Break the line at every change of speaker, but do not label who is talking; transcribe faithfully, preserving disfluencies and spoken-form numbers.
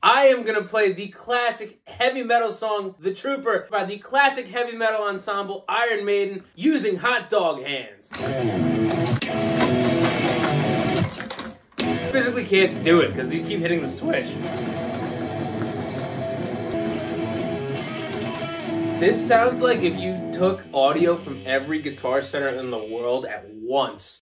I am gonna play the classic heavy metal song, The Trooper, by the classic heavy metal ensemble Iron Maiden, using Hotdog Hands. Physically can't do it because you keep hitting the switch. This sounds like if you took audio from every Guitar Center in the world at once